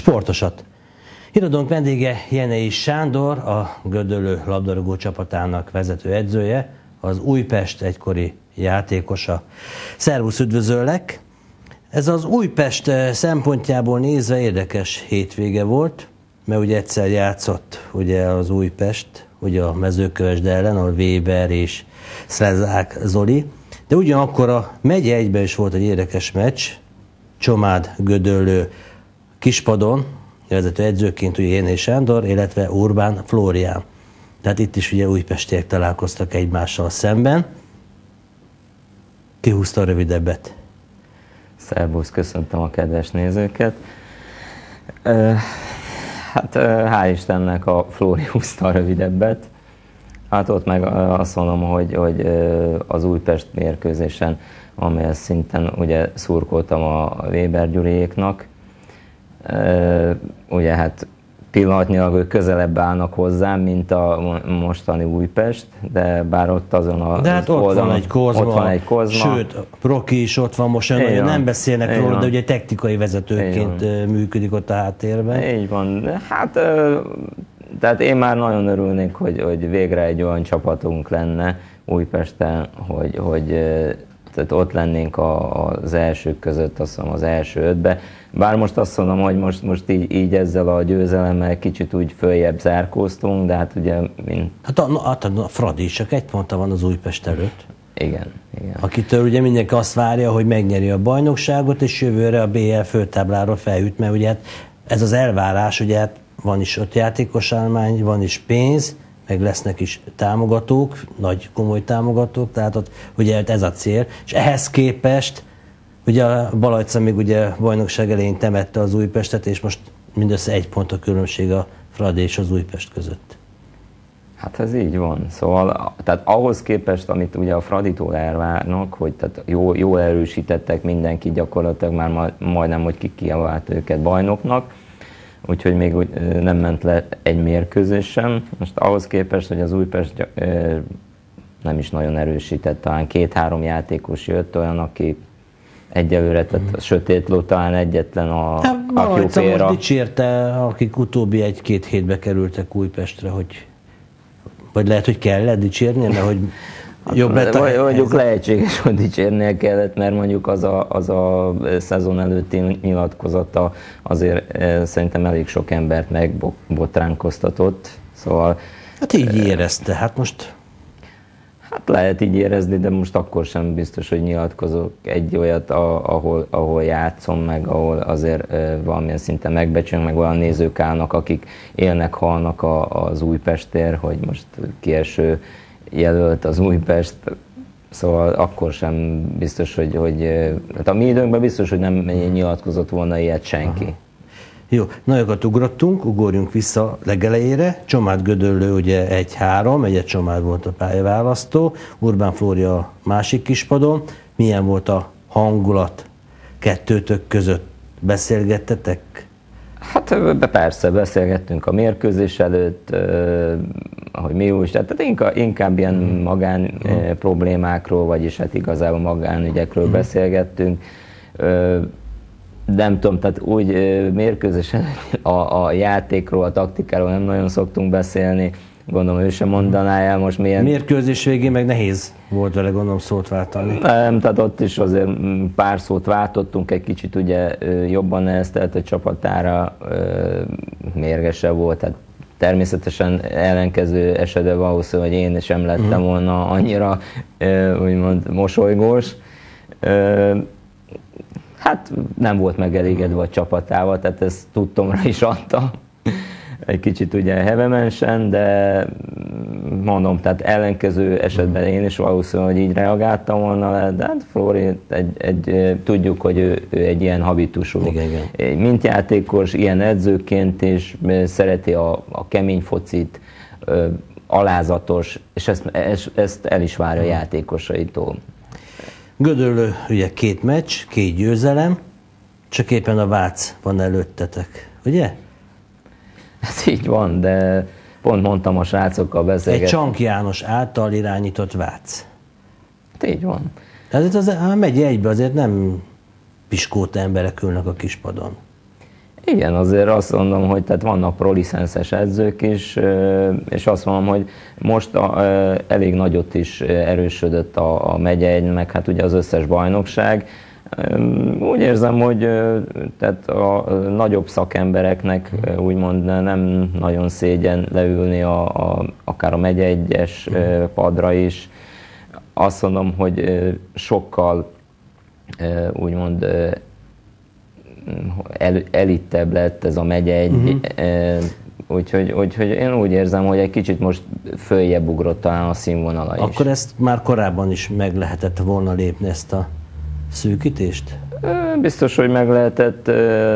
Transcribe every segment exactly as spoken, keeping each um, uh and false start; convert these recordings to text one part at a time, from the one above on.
sportosat. Híradónk vendége Jenei Sándor, a Gödöllő labdarúgó csapatának vezető edzője, az Újpest egykori játékosa. Szervusz, üdvözöllek! Ez az Újpest szempontjából nézve érdekes hétvége volt, mert ugye egyszer játszott ugye az Újpest, ugye a Mezőkövesd ellen, ahol Weber és Szlezák Zoli, de ugyanakkor a megye egyben is volt egy érdekes meccs, Csomád-Gödöllő kispadon, vezető edzőként ugye Jenei Sándor, illetve Urbán Flórián. Tehát itt is ugye újpestiek találkoztak egymással szemben. Ki húzta a rövidebbet? Szervusz, köszöntöm a kedves nézőket. Hát hál' Istennek a Flóri húzta a rövidebbet. Hát ott meg azt mondom, hogy, hogy az Újpest mérkőzésen, amelyel szinten ugye szurkoltam a Weber Gyuriéknak. Ugye hát pillanatnyilag ők közelebb állnak hozzám, mint a mostani Újpest, de bár ott azon a De hát ott oldalon, van egy Kozma, ott van egy Kozma. Sőt, Proki is ott van most, nagyon nem beszélnek Így róla, van. de ugye technikai vezetőként működik ott a háttérben. Így van. Hát, tehát én már nagyon örülnék, hogy, hogy végre egy olyan csapatunk lenne Újpesten, hogy, hogy tehát ott lennénk az elsők között, azt hiszem az első ötbe. Bár most azt mondom, hogy most, most így, így ezzel a győzelemmel kicsit úgy följebb zárkóztunk, de hát ugye... Mint... Hát a, a, a Fradi csak egy ponta van az Újpest előtt. Igen, igen. Akitől ugye mindenki azt várja, hogy megnyeri a bajnokságot, és jövőre a bé el főtábláról felüt, mert ugye hát ez az elvárás, ugye hát van is öt játékos állomány, van is pénz, meg lesznek is támogatók, nagy komoly támogatók, tehát ott ugye ez a cél, és ehhez képest ugye a Balajca még ugye bajnokság elején temette az Újpestet, és most mindössze egy pont a különbség a Fradi és az Újpest között. Hát ez így van. Szóval tehát ahhoz képest, amit ugye a Fraditól elvárnak, hogy tehát jól, jól erősítettek mindenki, gyakorlatilag már majdnem, hogy ki kivált őket bajnoknak, úgyhogy még úgy nem ment le egy mérkőzés sem. Most ahhoz képest, hogy az Újpest nem is nagyon erősített, talán két-három játékos jött, olyan, aki egyelőre, tehát a sötét ló talán egyetlen a Balajca most dicsérte, akik utóbbi egy-két hétbe kerültek Újpestre, hogy vagy lehet, hogy kellett dicsérnie, mert hogy jobb lett a... Mondjuk lehetséges, hogy dicsérnie kellett, mert mondjuk az a, az a szezon előtti nyilatkozata azért szerintem elég sok embert megbotránkoztatott, szóval... Hát így érezte, hát most... Hát lehet így érezni, de most akkor sem biztos, hogy nyilatkozok egy olyat, ahol, ahol játszom, meg ahol azért valamilyen szinten megbecsülünk, meg olyan nézők állnak, akik élnek, halnak az Újpestért, hogy most kieső jelölt az Újpest, szóval akkor sem biztos, hogy, hogy hát a mi időnkben biztos, hogy nem nyilatkozott volna ilyet senki. Aha. Jó, nagyokat ugrottunk, ugorjunk vissza legelejére. Csomád-Gödöllő ugye egy-három, egyet Csomád volt a pályaválasztó, Urbán Flória a másik kispadon. Milyen volt a hangulat kettőtök között? Beszélgettetek? Hát persze, beszélgettünk a mérkőzés előtt, hogy mi úgy, tehát inkább, inkább ilyen magán hmm. problémákról, vagyis hát igazából magánügyekről hmm. beszélgettünk. Nem tudom, tehát úgy mérkőzésen a, a játékról, a taktikáról nem nagyon szoktunk beszélni. Gondolom, ő sem mondaná el most milyen... Mérkőzés végén meg nehéz volt vele, gondolom, szót váltani. Nem, tehát ott is azért pár szót váltottunk, egy kicsit ugye jobban neheztelt a csapatára, mérgesebb volt, tehát természetesen ellenkező esetben valószínű, hogy én sem lettem volna annyira úgymond mosolygós. Hát nem volt megelégedve a csapatával, tehát ezt tudtomra is adta. Egy kicsit ugye hevemensen, de mondom, tehát ellenkező esetben én is valószínű, hogy így reagáltam volna le, de hát Flóri, egy, egy, tudjuk, hogy ő, ő egy ilyen habitusú. Igen, igen. Mint játékos, ilyen edzőként is szereti a, a kemény focit, alázatos, és ezt, ezt el is várja a játékosaitól. Gödöllő ugye két meccs, két győzelem, csak éppen a Vác van előttetek, ugye? Ez így van, de pont mondtam a srácokkal beszélgetni. Egy Csank János által irányított Vác. Hát így van. Tehát az, ha megy egybe, azért nem piskóta emberek ülnek a kispadon. Igen, azért azt mondom, hogy tehát vannak prolicenszes edzők is, és azt mondom, hogy most a, elég nagyot is erősödött a, a megye egy, meg hát ugye az összes bajnokság. Úgy érzem, hogy tehát a nagyobb szakembereknek úgymond nem nagyon szégyen leülni a, a, akár a megye egyes padra is. Azt mondom, hogy sokkal úgymond el, elittebb lett ez a megye egy, uh-huh. úgyhogy, úgyhogy én úgy érzem, hogy egy kicsit most följebb ugrott talán a színvonala is. Akkor ezt már korábban is meg lehetett volna lépni, ezt a szűkítést? Biztos, hogy meg lehetett,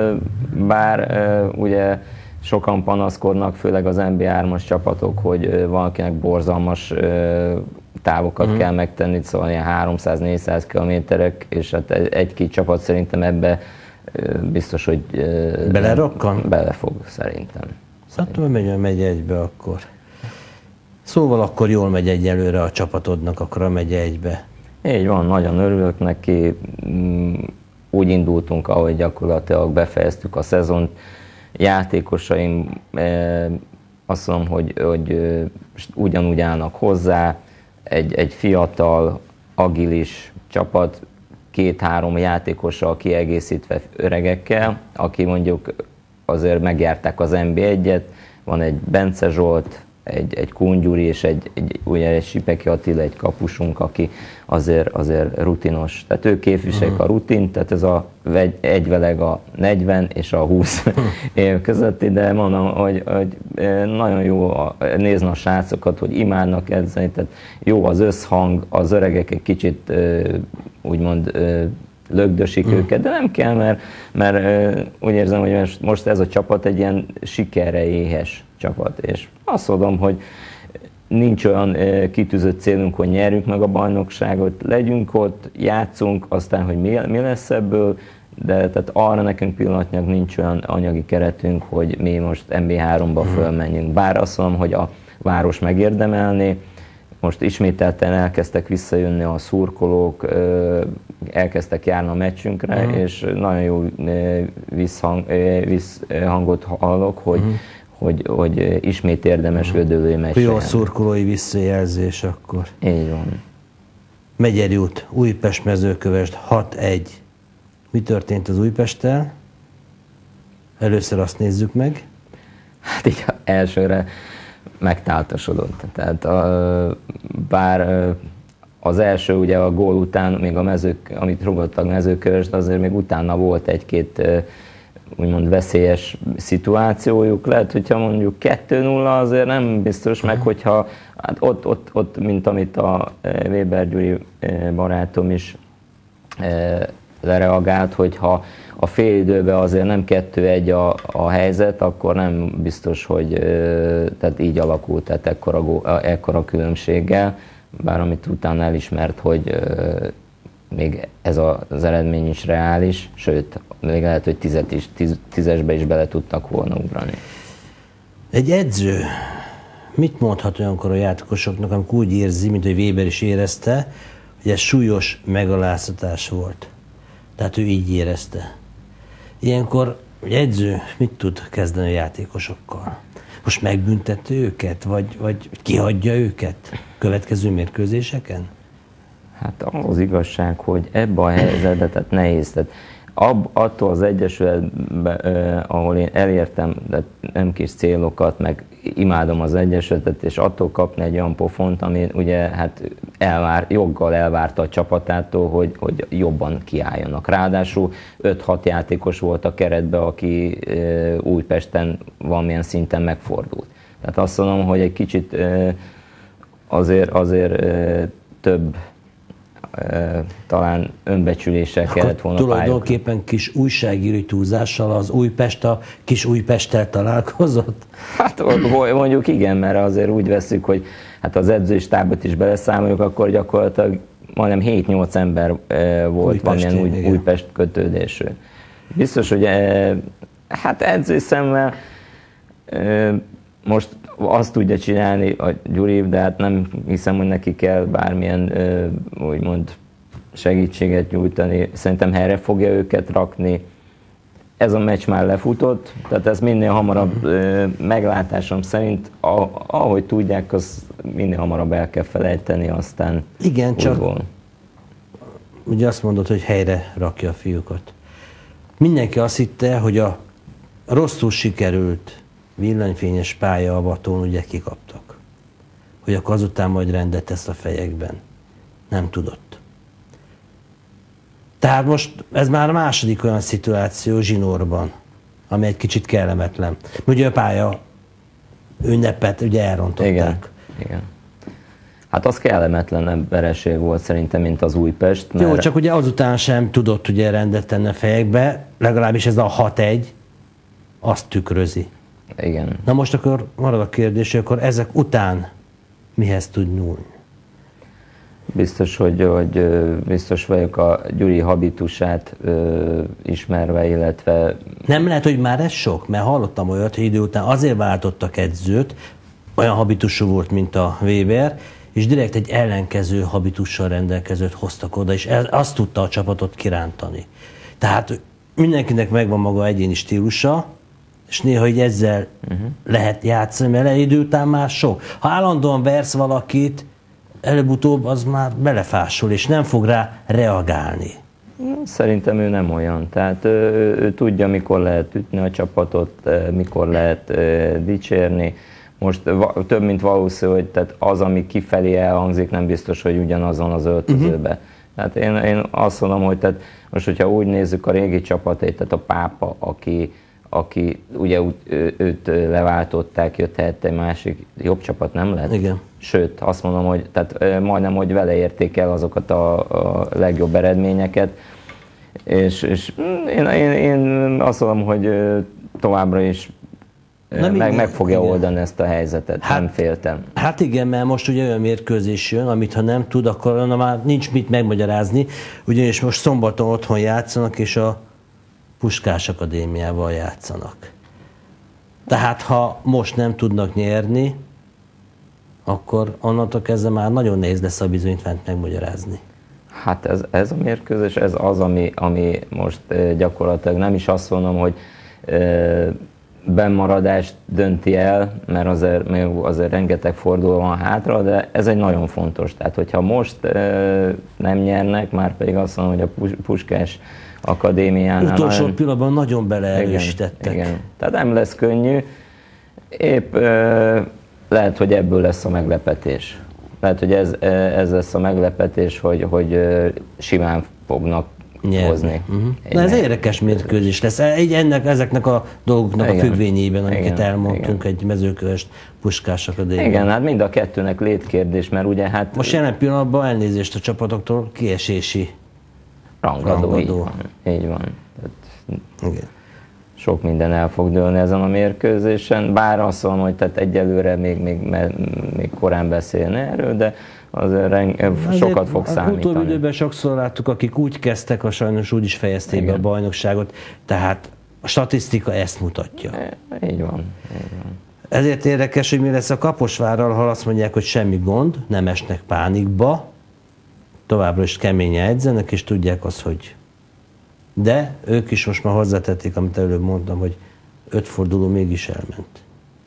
bár ugye sokan panaszkodnak, főleg az en bé á hármas csapatok, hogy valakinek borzalmas távokat uh-huh. kell megtenni, szóval ilyen háromszáz-négyszáz kilométerek, és hát egy-két csapat szerintem ebbe biztos, hogy belerokkan? Belefog szerintem. Szerintem megy, megy egybe akkor. Szóval akkor jól megy egyelőre a csapatodnak, akkor a megye egybe. Így van, nagyon örülök neki. Úgy indultunk, ahogy gyakorlatilag befejeztük a szezont. Játékosaim azt mondom, hogy, hogy ugyanúgy állnak hozzá. Egy, egy fiatal, agilis csapat, két-három játékossal kiegészítve öregekkel, aki mondjuk azért megjárták az en bé egyet, van egy Bence Zsolt, egy, egy Kun Gyuri és egy, egy, ugye egy Sipeki Attila, egy kapusunk, aki azért, azért rutinos. Tehát ők képviselik uh-huh. a rutint, tehát ez a egyveleg a negyven és a húsz uh-huh. év közötti, de mondom, hogy, hogy nagyon jó nézni a srácokat, hogy imádnak edzeni, tehát jó az összhang, az öregek egy kicsit úgymond lögdösik uh-huh. őket, de nem kell, mert, mert úgy érzem, hogy most ez a csapat egy ilyen sikerre éhes csapat, és azt mondom, hogy nincs olyan kitűzött célunk, hogy nyerjünk meg a bajnokságot, legyünk ott, játszunk, aztán, hogy mi, mi lesz ebből, de tehát arra nekünk pillanatnyilag nincs olyan anyagi keretünk, hogy mi most en bé háromba uh-huh. fölmenjünk. Bár azt mondom, hogy a város megérdemelné, most ismételten elkezdtek visszajönni a szurkolók, elkezdtek járni a meccsünkre, uh-huh. és nagyon jó visszhang, visszhangot hallok, hogy, uh-huh. hogy, hogy ismét érdemes uh-huh. gödöllői meccsre. Jó a szurkolói visszajelzés akkor. Így van. Megyeri út, Újpest Mezőkövesd hat egy. Mi történt az Újpesttel? Először azt nézzük meg. Hát így elsőre megtáltasodott. Tehát a, bár az első ugye a gól után, még a mezők, amit rúgottak Mezőkövesd, azért még utána volt egy-két úgymond veszélyes szituációjuk. Lehet, hogyha mondjuk kettő nulla azért nem biztos, meg hogyha hát ott, ott, ott, mint amit a Weber Gyuri barátom is lereagált, hogyha a fél időben azért nem kettő egy a, a helyzet, akkor nem biztos, hogy tehát így alakult, tehát ekkora, ekkora különbséggel, bár amit utána elismert, hogy még ez az eredmény is reális, sőt, még lehet, hogy tizet is, tíz, tízesbe is bele tudtak volna ugrani. Egy edző mit mondhat olyankor a játékosoknak, amikor úgy érzi, mint hogy Weber is érezte, hogy ez súlyos megaláztatás volt? Tehát ő így érezte. Ilyenkor egy edző mit tud kezdeni a játékosokkal? Most megbüntette őket, vagy, vagy kihagyja őket következő mérkőzéseken? Hát az igazság, hogy ebben a helyzetben tehát nehéz. Tehát ab, attól az egyesületben, eh, ahol én elértem de nem kis célokat, meg imádom az egyesületet, és attól kapni egy olyan pofont, ami ugye hát elvár, joggal elvárta a csapatától, hogy, hogy jobban kiálljanak. Ráadásul öt-hat játékos volt a keretben, aki eh, Újpesten valamilyen szinten megfordult. Tehát azt mondom, hogy egy kicsit eh, azért, azért eh, több talán önbecsüléssel akkor kellett volna tulajdonképpen pályákra. Kis újságírói túlzással az Újpest a kis Újpesttel találkozott? Hát mondjuk igen, mert azért úgy veszük, hogy hát az edzőstábot is beleszámoljuk, akkor gyakorlatilag majdnem hét-nyolc ember volt valamilyen új, Újpest kötődésű. Biztos, hogy hát edzői szemmel most azt tudja csinálni a Gyuri, de hát nem hiszem, hogy neki kell bármilyen úgymond segítséget nyújtani. Szerintem helyre fogja őket rakni. ez a meccs már lefutott, tehát ez minél hamarabb meglátásom szerint, ahogy tudják, az minél hamarabb el kell felejteni, aztán igen, csak újból. Ugye azt mondod, hogy helyre rakja a fiúkat. Mindenki azt hitte, hogy a rosszul sikerült villanyfényes pályaavatón ugye kikaptak. Hogy akkor azután majd rendet tesz a fejekben. Nem tudott. Tehát most ez már a második olyan szituáció zsinórban, ami egy kicsit kellemetlen. Ugye a pálya ünnepet ugye elrontották. Igen, igen. Hát az kellemetlenebb vereség volt szerintem, mint az Újpest. Mert... Jó, csak ugye azután sem tudott ugye rendet tenni a fejekbe, legalábbis ez a hat egy azt tükrözi. Igen. Na most akkor marad a kérdés, hogy akkor ezek után mihez tud nyúlni? Biztos, hogy, hogy biztos vagyok a Gyuri habitusát ö, ismerve, illetve... Nem lehet, hogy már ez sok? Mert hallottam olyat, hogy idő után azért váltottak edzőt, olyan habitusú volt, mint a Weber, és direkt egy ellenkező habitussal rendelkezőt hoztak oda, és ez, azt tudta a csapatot kirántani. Tehát mindenkinek megvan maga egyéni stílusa, és néha így ezzel uh-huh. lehet játszani, mert idő után már sok. Ha állandóan versz valakit, előbb-utóbb az már belefásul, és nem fog rá reagálni. Szerintem ő nem olyan. Tehát ő, ő tudja, mikor lehet ütni a csapatot, mikor lehet dicsérni. Most több, mint valószínű, hogy tehát az, ami kifelé elhangzik, nem biztos, hogy ugyanazon az öltözőbe. Uh-huh. Tehát én, én azt mondom, hogy tehát most, hogyha úgy nézzük a régi csapatait, tehát a Pápa, aki, aki ugye ő, őt leváltották, jött helyette egy másik jobb csapat, nem lett? Igen. Sőt, azt mondom, hogy tehát majdnem, hogy vele érték el azokat a, a legjobb eredményeket. És, és én, én, én azt mondom, hogy továbbra is Na, meg, meg fogja igen. oldani ezt a helyzetet, hát, nem féltem. Hát igen, mert most ugye olyan mérkőzés jön, amit ha nem tud, akkor na, már nincs mit megmagyarázni, ugyanis most szombaton otthon játszanak, és a Puskás Akadémiával játszanak. Tehát ha most nem tudnak nyerni, akkor onnantól kezdve már nagyon nehéz lesz a bizonyítványt megmagyarázni. Hát ez, ez a mérkőzés, ez az, ami, ami most gyakorlatilag nem is azt mondom, hogy e, bennmaradást dönti el, mert azért, azért rengeteg forduló van hátra, de ez egy nagyon fontos. Tehát, hogyha most e, nem nyernek, már pedig azt mondom, hogy a Puskás Akadémiánál... Utolsó nagyon, pillanatban nagyon beleerősítettek. Igen, igen. Tehát nem lesz könnyű. Épp e, lehet, hogy ebből lesz a meglepetés. Lehet, hogy ez, ez lesz a meglepetés, hogy, hogy simán fognak nyerni. Hozni. Uh-huh. Na ez érdekes mérkőzés lesz. Egy ennek, ezeknek a dolgoknak igen. a függvényében, amiket igen. elmondtunk, igen. egy Mezőkövesd Puskás Akadémia. Igen, hát mind a kettőnek létkérdés, mert ugye hát... Most jelen pillanatban elnézést a csapatoktól, kiesési rangadó. rangadó. Így van. Így van. Tehát igen. Sok minden el fog dőlni ezen a mérkőzésen, bár azt mondom, hogy tehát egyelőre még, még, még korán beszélni erről, de azért reng, sokat fog számítani. Utóbbi időben sokszor láttuk, akik úgy kezdtek, a sajnos úgy is fejezték be a bajnokságot, tehát a statisztika ezt mutatja. E, így van, így van. Ezért érdekes, hogy mi lesz a Kaposvárral, ha azt mondják, hogy semmi gond, nem esnek pánikba, továbbra is keményen edzenek, és tudják azt, hogy de ők is most már hozzátették, amit előbb mondtam, hogy öt forduló mégis elment.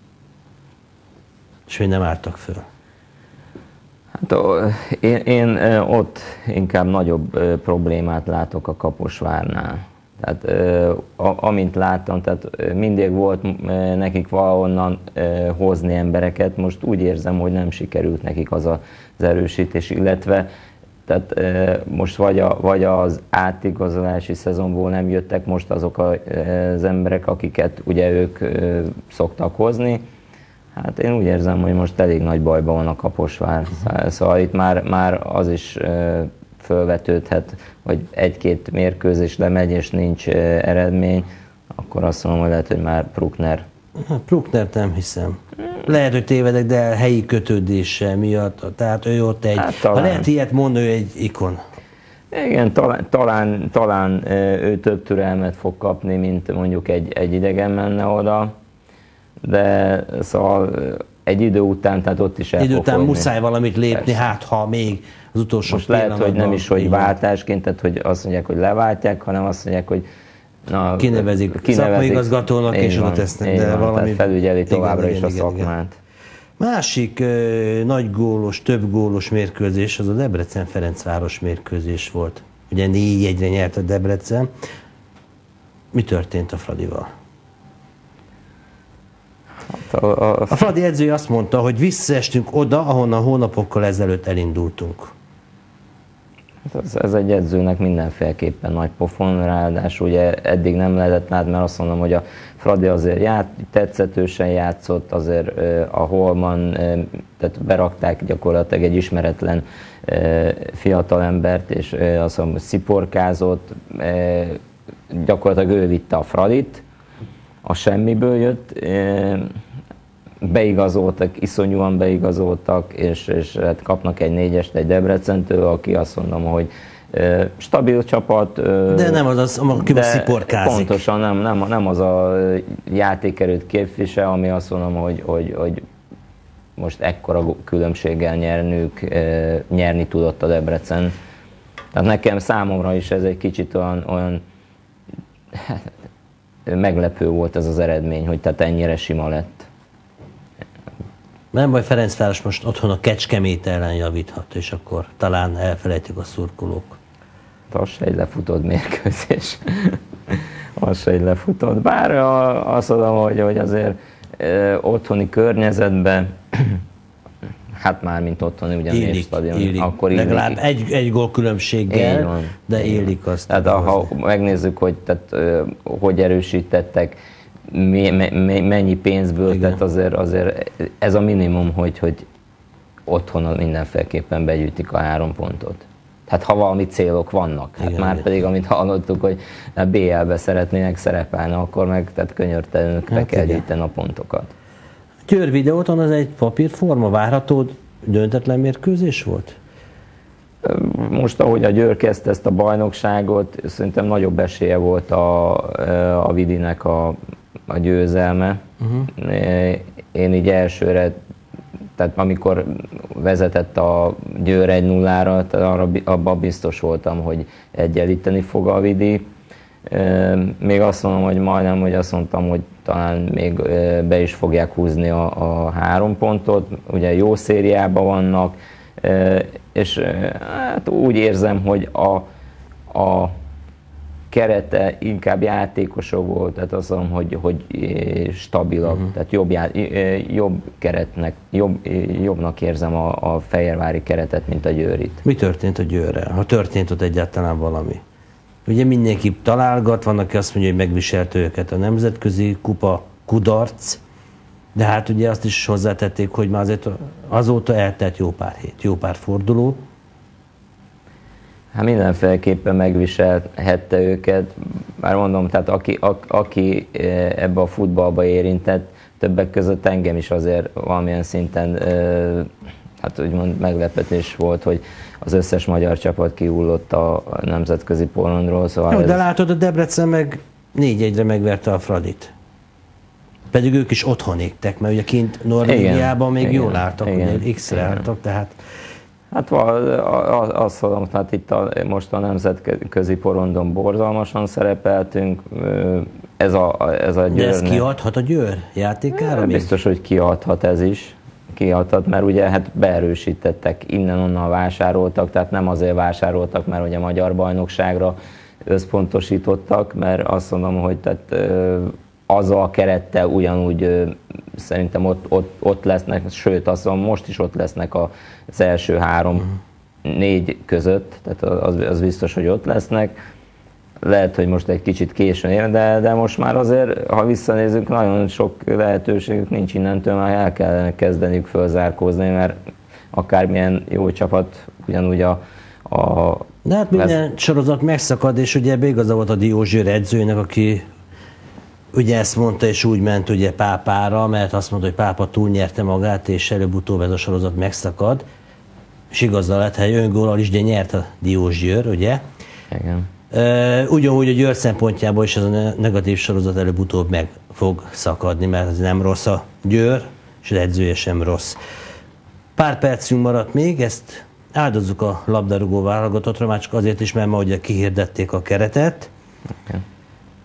És még nem álltak föl. Hát én, én ott inkább nagyobb problémát látok a Kaposvárnál. Tehát amint láttam, tehát mindig volt nekik valahonnan hozni embereket, most úgy érzem, hogy nem sikerült nekik az az erősítés, illetve tehát most vagy, a, vagy az átigazolási szezonból nem jöttek most azok az emberek, akiket ugye ők szoktak hozni. Hát én úgy érzem, hogy most elég nagy bajban van a Kaposvár. Szóval itt már, már az is fölvetődhet, hogy egy-két mérkőzés lemegy és nincs eredmény, akkor azt mondom, hogy lehet, hogy már Bruckner. Brucknert nem hiszem. Lehet, hogy tévedek, de helyi kötődése miatt, tehát ő ott egy, hát, ha lehet ilyet mondani, ő egy ikon. Igen, talán, talán, talán ő több türelmet fog kapni, mint mondjuk egy, egy idegen menne oda, de szóval egy idő után, tehát ott is el idő fog után fogni. Muszáj valamit lépni, persze. Hát ha még az utolsó most lehet, hogy nem is, hogy váltásként, tehát hogy azt mondják, hogy leváltják, hanem azt mondják, hogy Na, kinevezik, kinevezik szakmaigazgatónak, és oda tesznek, de van, valami... felügyeli továbbra igen, is igen, a szakmát. Igen. Másik ö, nagy gólos, több gólos mérkőzés, az a Debrecen-Ferencváros mérkőzés volt. Ugye négy egyre nyert a Debrecen. Mi történt a Fradival? Hát a, a, a Fradi edzője azt mondta, hogy visszaestünk oda, ahonnan hónapokkal ezelőtt elindultunk. Hát ez, ez egy edzőnek mindenféleképpen nagy pofon, ráadásul ugye eddig nem lehetett látni, mert azt mondom, hogy a Fradi azért ját, tetszetősen játszott, azért eh, a Holman, eh, tehát berakták gyakorlatilag egy ismeretlen eh, fiatalembert, és eh, azt mondom, sziporkázott, eh, gyakorlatilag ő vitte a Fradit, a semmiből jött, eh, beigazoltak, iszonyúan beigazoltak, és, és hát kapnak egy négyest egy Debrecentől, aki azt mondom, hogy e, stabil csapat. E, de nem az, az aki most sziporkázik. Pontosan nem, nem, nem az a játékerőt képvisel, ami azt mondom, hogy, hogy, hogy most ekkora különbséggel nyernünk, e, nyerni tudott a Debrecen. Tehát nekem számomra is ez egy kicsit olyan, olyan meglepő volt ez az eredmény, hogy tehát ennyire sima lett. Nem baj, Ferencváros most otthon a Kecskemét ellen javíthat, és akkor talán elfelejtik a szurkolók. Az se egy lefutott mérkőzés. Az se egy lefutott. Bár azt mondom, hogy, hogy azért ö, otthoni környezetben, hát már mint otthoni ugyanis stadion, illik. Akkor legalább egy, egy gól különbséggel, de illik azt. Tehát ha megnézzük, hogy, tehát, ö, hogy erősítettek, mennyi pénzből, igen. Tehát azért, azért ez a minimum, hogy, hogy otthon mindenféleképpen begyűjtik a három pontot. Tehát ha valami célok vannak, hát igen, már igen. Pedig amit hallottuk, hogy a bé el-be szeretnének szerepelni, akkor meg tehát könyörtelenül hát kell gyűjteni a pontokat. Győr Videóton az egy papírforma, várható döntetlen mérkőzés volt? Most, ahogy a Győr kezdte ezt a bajnokságot, szerintem nagyobb esélye volt a, a Vidinek a a győzelme. Uh-huh. Én így elsőre, tehát amikor vezetett a Győr egy nullára, arra, abban biztos voltam, hogy egyenlíteni fog a Vidi. Még azt mondom, hogy majdnem, hogy azt mondtam, hogy talán még be is fogják húzni a, a három pontot. Ugye jó szériában vannak, és hát úgy érzem, hogy a, a kerete inkább játékosok volt, tehát azt mondom, hogy, hogy stabilabb, uh-huh. Tehát jobb, jobb keretnek, jobb, jobbnak érzem a, a fehérvári keretet, mint a Győrit. Mi történt a Győrrel? Ha történt ott egyáltalán valami? Ugye mindenki találgat, van, aki azt mondja, hogy megviselte őket a nemzetközi kupa kudarc, de hát ugye azt is hozzátették, hogy már azért azóta eltelt jó pár hét, jó pár forduló. Hát mindenféleképpen megviselhette őket, már mondom, tehát aki, a, aki ebbe a futballba érintett, többek között engem is azért valamilyen szinten, hát úgymond meglepetés volt, hogy az összes magyar csapat kihullott a nemzetközi porondról. Szóval Jó, ez... de látod, a Debrecen meg négy egyre megverte a Fradit. Pedig ők is otthon égtek, mert ugye kint Norvégiában még igen, jól álltak, igen, ugye X-re álltak, tehát... Hát azt mondom, hát itt a, most a nemzetközi porondon borzalmasan szerepeltünk. Ez a, ez a Győrnek... De ez kiadhat a Győr játékára? Biztos, hogy kiadhat ez is. Kiadhat, mert ugye hát beerősítettek, innen-onnan vásároltak, tehát nem azért vásároltak, mert ugye magyar bajnokságra összpontosítottak, mert azt mondom, hogy tehát azzal a kerettel ugyanúgy szerintem ott, ott, ott lesznek, sőt azt mondom, most is ott lesznek az első három, uh-huh. négy között, tehát az, az biztos, hogy ott lesznek. Lehet, hogy most egy kicsit későn ér, de, de most már azért, ha visszanézünk, nagyon sok lehetőségük nincs innentől, már el kellene kezdeniük fölzárkózni, mert akármilyen jó csapat, ugyanúgy a... a de hát minden lesz... sorozat megszakad, és ugye ebbe igaza volt a Diósgyőr edzőjének, aki ugye ezt mondta, és úgy ment ugye Pápára, mert azt mondta, hogy Pápa túlnyerte magát, és előbb-utóbb ez a sorozat megszakad. És igaza lett, hogy öngóllal is ugye nyert a Diósgyőr, ugye? Igen. Uh, ugyanúgy a Győr szempontjából is ez a negatív sorozat előbb-utóbb meg fog szakadni, mert ez nem rossz a Győr, és az edzője sem rossz. Pár percünk maradt még, ezt áldozzuk a labdarúgó válogatottra, már csak azért is, mert ma ugye kihirdették a keretet. Okay.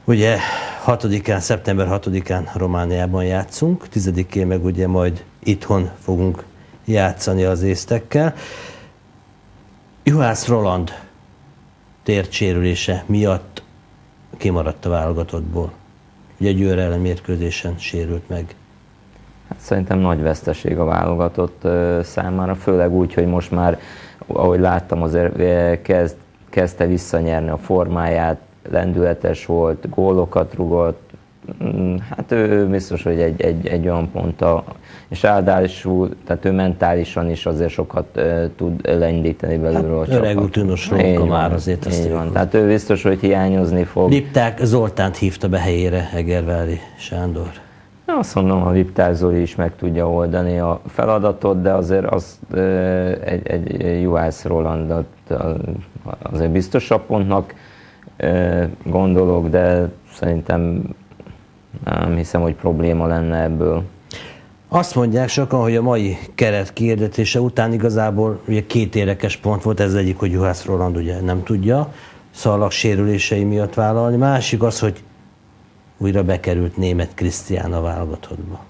Ugye hatodikán, szeptember hatodikán Romániában játszunk, tizedikén meg ugye majd itthon fogunk játszani az észtekkel. Juhász Roland térdsérülése miatt kimaradt a válogatottból. Ugye Győr ellen mérkőzésen sérült meg. Hát szerintem nagy veszteség a válogatott számára, főleg úgy, hogy most már, ahogy láttam, azért kezd, kezdte visszanyerni a formáját, lendületes volt, gólokat rugott, hát ő biztos, hogy egy, egy, egy olyan ponta, és ráadásul, tehát ő mentálisan is azért sokat uh, tud lendíteni belőle hát, a öreg utunos róka már azért azt van. Tehát ő biztos, hogy hiányozni fog. Lipták Zoltánt hívta be helyére Egervári Sándor. Azt mondom, a Lipták Zoli is meg tudja oldani a feladatot, de azért az uh, egy, egy Juhász Rolandot azért biztosabb pontnak uh, gondolok, de szerintem nem hiszem, hogy probléma lenne ebből. Azt mondják sokan, hogy a mai keret kiirdetése után igazából ugye két érdekes pont volt, ez egyik, hogy Juhász Roland ugye nem tudja szallag sérülései miatt vállalni, másik az, hogy újra bekerült Németh Krisztián a válogatottba.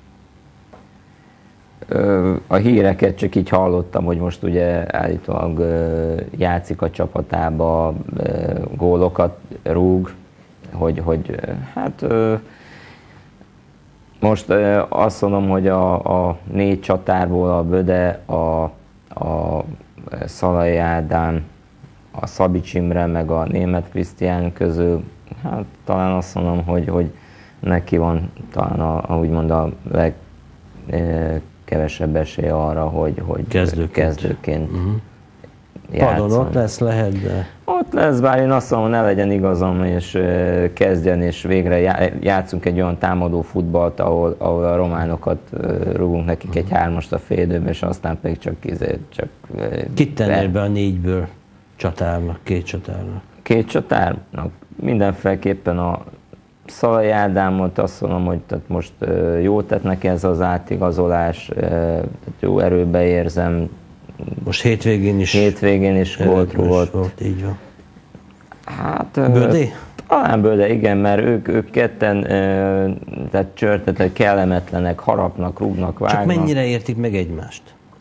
A híreket csak így hallottam, hogy most ugye állítólag játszik a csapatába, gólokat rúg, hogy, hogy hát most azt mondom, hogy a, a négy csatárból a Böde, a, a Szalai Ádám, a Szabics Imre, meg a Németh Krisztián közül, hát talán azt mondom, hogy, hogy neki van talán a, úgymond a legkevesebb esélye arra, hogy, hogy kezdőként, kezdőként uh-huh. Padon ott lesz, lehet, de... Ott lesz, bár én azt mondom, ne legyen igazam, és kezdjen, és végre játszunk egy olyan támadó futballt, ahol, ahol a románokat rúgunk nekik egy hármast a fél időben, és aztán pedig csak... csak Kit tennél be a négyből csatárnak, két csatárnak? Két csatárnak? Mindenféleképpen a Szalai Ádámot azt mondom, hogy tehát most jó tett neki ez az átigazolás, jó erőbe érzem. Most hétvégén is. Hétvégén is volt, volt. volt. Így van. Hát, Bödé? Talán Böde, igen, mert ők, ők ketten tehát csörtetek, kellemetlenek, harapnak, rúgnak, vágnak. Csak mennyire értik meg egymást?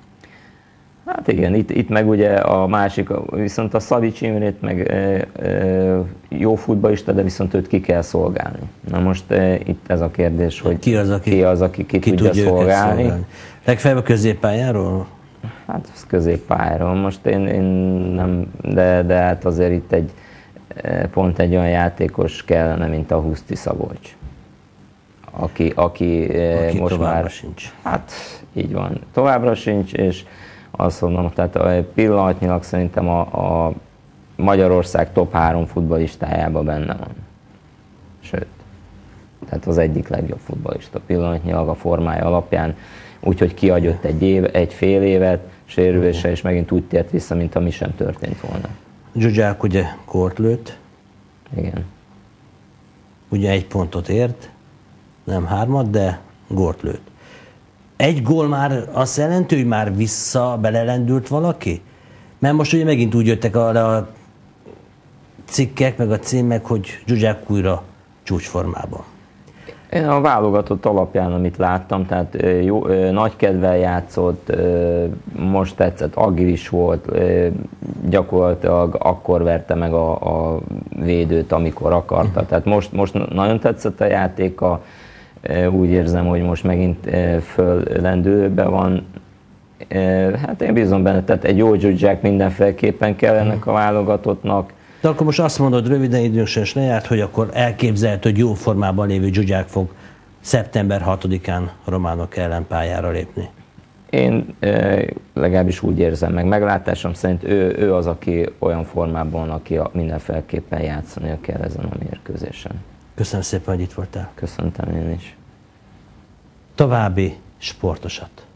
Hát igen, itt, itt meg ugye a másik, viszont a Szabics Imrét meg e, e, jó futballista, de viszont őt ki kell szolgálni. Na most e, itt ez a kérdés, hogy ki az, aki, ki, az, aki ki, ki tudja, tudja szolgálni. szolgálni. Legfeljebb a középpályáról? Hát ez középpályáról. Most én, én nem, de, de hát azért itt egy pont egy olyan játékos kellene, mint a Huszti Szabolcs. Aki, aki, aki most már... sincs. Hát így van. Továbbra sincs, és azt mondom, tehát pillanatnyilag szerintem a, a Magyarország top három futballistájában benne van. Sőt, tehát az egyik legjobb futballista pillanatnyilag a formája alapján, úgyhogy kiadott egy, év, egy fél évet sérüléssel, és megint úgy tért vissza, mint ami sem történt volna. Zsuzsák ugye gólt lőtt. Igen. Ugye egy pontot ért, nem hármat, de gólt lőtt. Egy gól már azt jelenti, hogy már vissza belelendült valaki? Mert most ugye megint úgy jöttek arra a cikkek, meg a címek, hogy Zsuzsák újra csúcsformában. Én a válogatott alapján, amit láttam, tehát jó, nagy kedvel játszott, most tetszett, agilis volt, gyakorlatilag akkor verte meg a, a védőt, amikor akarta. Tehát most, most nagyon tetszett a játéka, úgy érzem, hogy most megint föllendülőben van. Hát én bízom benne, tehát egy jó Zsuzsák mindenféleképpen kell ennek a válogatottnak. De akkor most azt mondod, röviden időnk sem lejárt, hogy akkor elképzelhető, hogy jó formában lévő Zsuzsák fog szeptember hatodikán a románok ellen pályára lépni. Én e, legalábbis úgy érzem meg. Meglátásom szerint ő, ő az, aki olyan formában, aki mindenféleképpen játszania kell ezen a mérkőzésen. Köszönöm szépen, hogy itt voltál. Köszöntem én is. További sportosat.